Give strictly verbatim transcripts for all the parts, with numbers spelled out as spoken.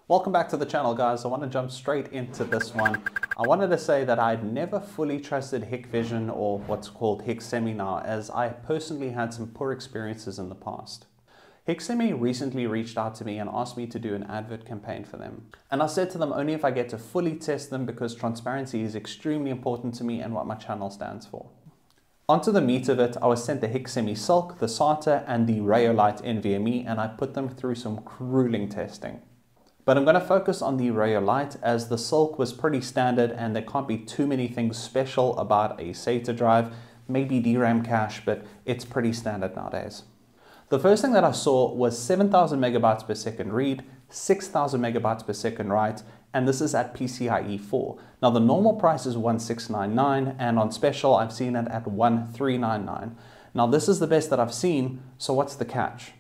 Welcome back to the channel, guys. I want to jump straight into this one. I wanted to say that I'd never fully trusted Hikvision, or what's called Hiksemi now, as I personally had some poor experiences in the past. Hiksemi recently reached out to me and asked me to do an advert campaign for them. And I said to them only if I get to fully test them, because transparency is extremely important to me and what my channel stands for. Onto the meat of it, I was sent the Hiksemi Silk, the SATA, and the Rayo Lite N V M E, and I put them through some grueling testing. But I'm going to focus on the Rayo Lite, as the Silk was pretty standard and there can't be too many things special about a SATA drive, maybe D RAM cache, but it's pretty standard nowadays. The first thing that I saw was seven thousand megabytes per second read, six thousand megabytes per second write, and this is at P C I E four. Now the normal price is one six nine nine, and on special I've seen it at one three nine nine. Now this is the best that I've seen, so what's the catch?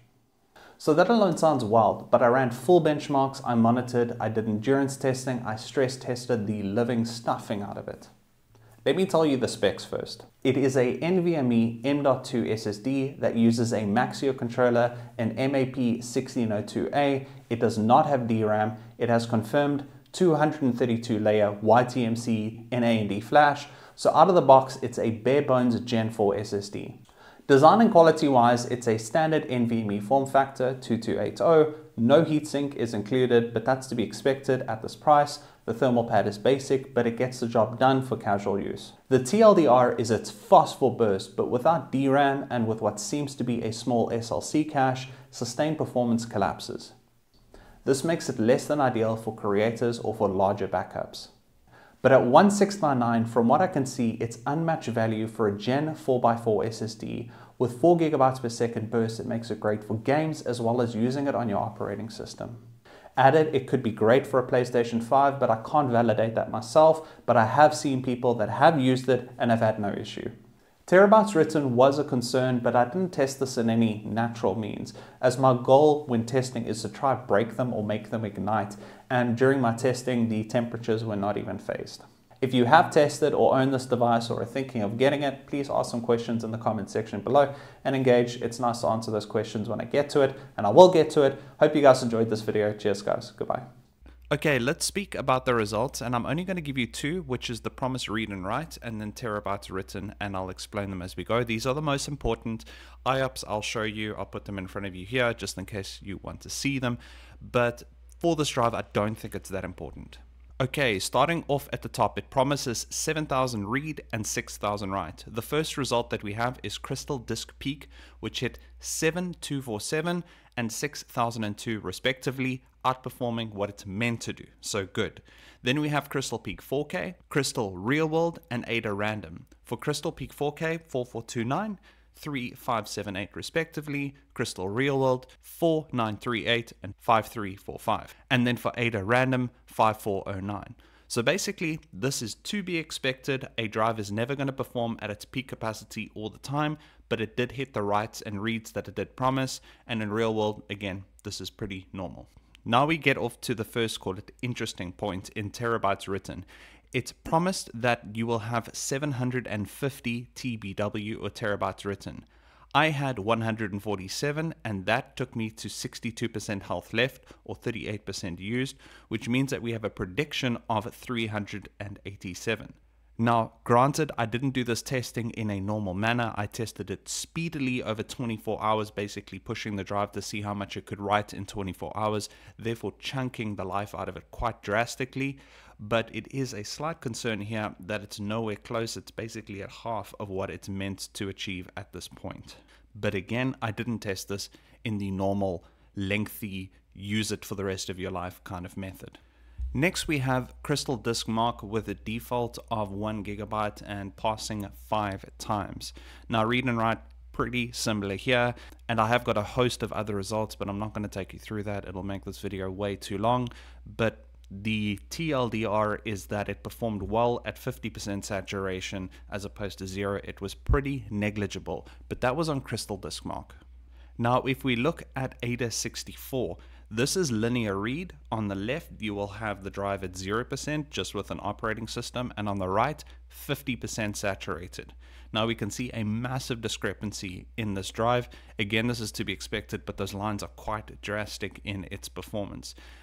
So that alone sounds wild, but I ran full benchmarks, I monitored, I did endurance testing, I stress tested the living stuffing out of it. Let me tell you the specs first. It is a N V M E M dot two S S D that uses a Maxio controller, an M A P sixteen oh two A. It does not have D RAM. It has confirmed two hundred thirty-two layer Y T M C N A N D flash. So out of the box, it's a bare bones Gen four S S D. Design and quality wise, it's a standard N V M E form factor two two eight zero. No heatsink is included, but that's to be expected at this price. The thermal pad is basic, but it gets the job done for casual use. The T L D R is its phosphor burst, but without D RAM and with what seems to be a small S L C cache, sustained performance collapses. This makes it less than ideal for creators or for larger backups. But at one six nine nine, from what I can see, it's unmatched value for a Gen four by four S S D. With four gigabytes per second burst, it makes it great for games as well as using it on your operating system. Added, it could be great for a PlayStation five, but I can't validate that myself, but I have seen people that have used it and have had no issue. Terabytes written was a concern, but I didn't test this in any natural means, as my goal when testing is to try break them or make them ignite, and during my testing the temperatures were not even phased. If you have tested or own this device or are thinking of getting it, please ask some questions in the comment section below and engage. It's nice to answer those questions when I get to it, and I will get to it. Hope you guys enjoyed this video. Cheers guys, goodbye. Okay, let's speak about the results, and I'm only going to give you two, which is the promise read and write, and then terabytes written, and I'll explain them as we go. These are the most important. I O P S, I'll show you, I'll put them in front of you here, just in case you want to see them, but for this drive, I don't think it's that important. Okay, starting off at the top, it promises seven thousand read and six thousand write. The first result that we have is Crystal Disk Peak, which hit seven two four seven and six thousand two respectively, outperforming what it's meant to do, so good. Then we have Crystal Peak four K, Crystal Real World, and AIDA Random. For Crystal Peak four K, four four two nine, three five seven eight respectively, Crystal Real World four nine three eight and five three four five, and then for AIDA Random five four zero nine. So basically, this is to be expected. A drive is never going to perform at its peak capacity all the time, but it did hit the writes and reads that it did promise, and in real world, again, this is pretty normal. Now we get off to the first, call it interesting point, in terabytes written. It's promised that you will have seven hundred fifty T B W or terabytes written. I had one hundred forty-seven, and that took me to sixty-two percent health left or thirty-eight percent used, which means that we have a prediction of three hundred eighty-seven. Now, granted, I didn't do this testing in a normal manner. I tested it speedily over twenty-four hours, basically pushing the drive to see how much it could write in twenty-four hours, therefore chunking the life out of it quite drastically. But it is a slight concern here that it's nowhere close. It's basically at half of what it's meant to achieve at this point. But again, I didn't test this in the normal, lengthy, use it for the rest of your life kind of method. Next, we have Crystal Disk Mark with a default of one gigabyte and passing five times. Now, read and write, pretty similar here, and I have got a host of other results, but I'm not going to take you through that. It'll make this video way too long, but the T L D R is that it performed well at fifty percent saturation as opposed to zero. It was pretty negligible, but that was on Crystal Disk Mark. Now, if we look at AIDA sixty-four, this is linear read. On the left, you will have the drive at zero percent just with an operating system, and on the right, fifty percent saturated. Now we can see a massive discrepancy in this drive. Again, this is to be expected, but those lines are quite drastic in its performance.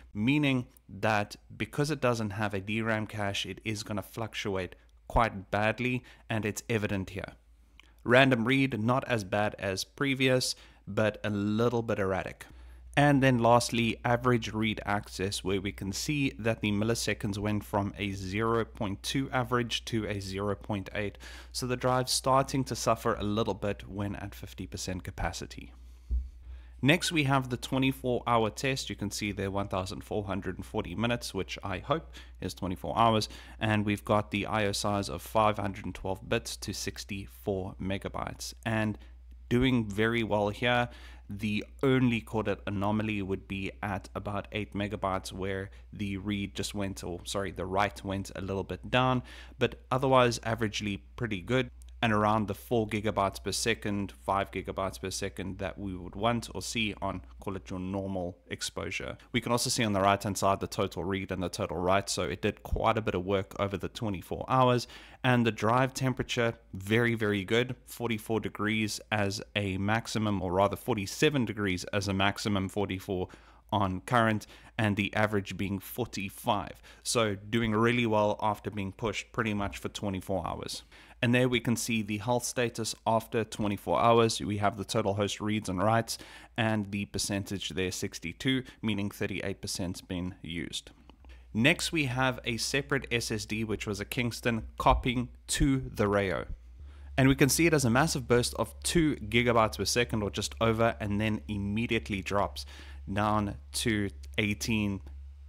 meaning that because it doesn't have a D RAM cache, it is going to fluctuate quite badly, and it's evident here. Random read, not as bad as previous, but a little bit erratic. And then lastly, average read access, where we can see that the milliseconds went from a zero point two average to a zero point eight. So the drive's starting to suffer a little bit when at fifty percent capacity. Next, we have the twenty-four hour test. You can see there one thousand four hundred forty minutes, which I hope is twenty-four hours. And we've got the I O size of five hundred twelve bits to sixty-four megabytes. And doing very well here. The only coded anomaly would be at about eight megabytes, where the read just went, or sorry, the write went a little bit down, but otherwise averagely pretty good, and around the four gigabytes per second, five gigabytes per second that we would want or see on, call it your normal exposure. We can also see on the right hand side the total read and the total write, so it did quite a bit of work over the twenty-four hours. And the drive temperature, very, very good, forty-four degrees as a maximum, or rather forty-seven degrees as a maximum, forty-four on current, and the average being forty-five. So doing really well after being pushed pretty much for twenty-four hours. And there we can see the health status after twenty-four hours. We have the total host reads and writes, and the percentage there sixty-two, meaning thirty-eight percent been used. Next, we have a separate S S D, which was a Kingston, copying to the Rayo. And we can see it as a massive burst of two gigabytes per second, or just over, and then immediately drops down to eighteen,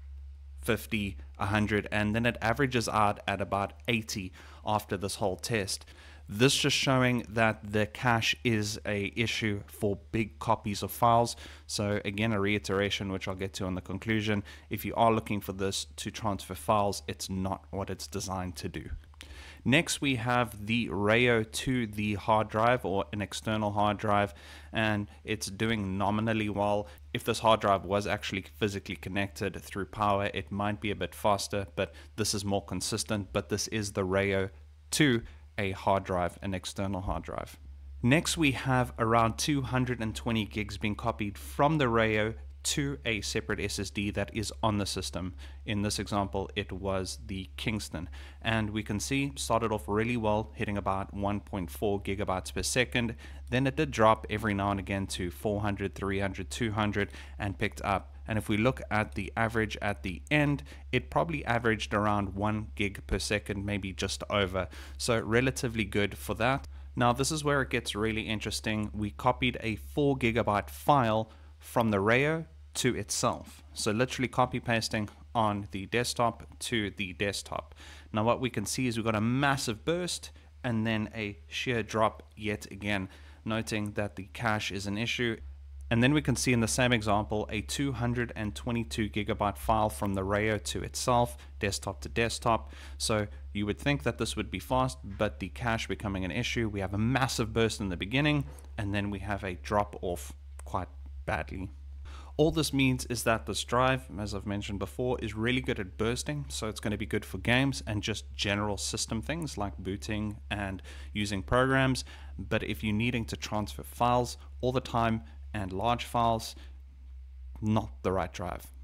fifty, one hundred, and then it averages out at about eighty after this whole test. This just showing that the cache is a issue for big copies of files. So again, a reiteration, which I'll get to on the conclusion. If you are looking for this to transfer files, it's not what it's designed to do. Next, we have the Rayo to the hard drive, or an external hard drive, and it's doing nominally well. If this hard drive was actually physically connected through power, it might be a bit faster, but this is more consistent. But this is the Rayo to a hard drive, an external hard drive. Next, we have around two hundred twenty gigs being copied from the Rayo to a separate S S D that is on the system. In this example, it was the Kingston, and we can see started off really well, hitting about one point four gigabytes per second. Then it did drop every now and again to four hundred, three hundred, two hundred, and picked up. And if we look at the average at the end, it probably averaged around one gig per second, maybe just over. So relatively good for that. Now this is where it gets really interesting. We copied a four gigabyte file from the Rayo to itself. So literally copy pasting on the desktop to the desktop. Now what we can see is we've got a massive burst and then a sheer drop yet again, noting that the cache is an issue. And then we can see in the same example a two hundred twenty-two gigabyte file from the Rayo to itself, desktop to desktop. So you would think that this would be fast, but the cache becoming an issue. We have a massive burst in the beginning, and then we have a drop off quite badly. All this means is that this drive, as I've mentioned before, is really good at bursting, so it's going to be good for games and just general system things like booting and using programs. But if you're needing to transfer files all the time and large files, not the right drive.